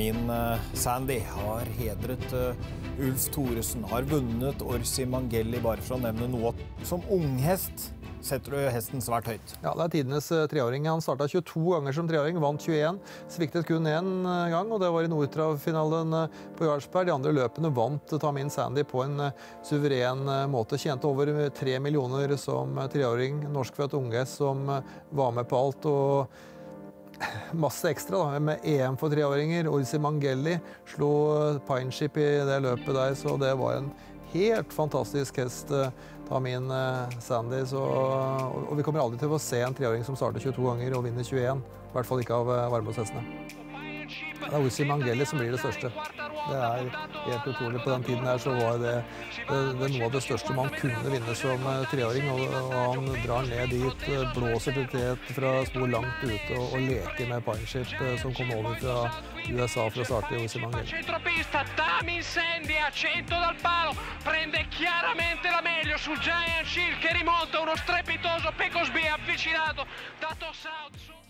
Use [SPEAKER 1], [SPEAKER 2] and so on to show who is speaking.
[SPEAKER 1] Tamin Sandy har hedret Ulf Thoresen, har vunnet Orsi Mangelli, bare for å nevne noe. Som unghest setter du hesten svært høyt.
[SPEAKER 2] Ja, det er tidenes treåring. Han startet 22 ganger som treåring, vant 21, sviktet kun én gang, og det var i Nordtrav-finalen på Jarlsberg. De andre løpene vant Tamin Sandy på en suveren måte. Tjente over 3 millioner som treåring, norskfødt unghest som var med på alt, og masse ekstra da, med EM for treåringer. Orsi Mangelli slo Pineship i det løpet der, så det var en helt fantastisk hest, Tamin Sandy. Og vi kommer aldri til å se en treåring som starter 22 ganger og vinner 21. I hvert fall ikke av varmblodshestene. Det er Orsi Mangelli som blir det største. Det er helt utrolig. På den tiden her så var det noe av det største man kunne vinne som treåring. Og han drar ned dit, blåser til fra spor langt ute og leker med Pineship som kom over fra USA for å starte i Orsi Mangelli.
[SPEAKER 3] Centropista Tamin Sandy a 100 dal palo, prende chiaramente la meglio sul Giant Shield che rimonta uno strepitoso Pecosby avvicinato da Toss Out.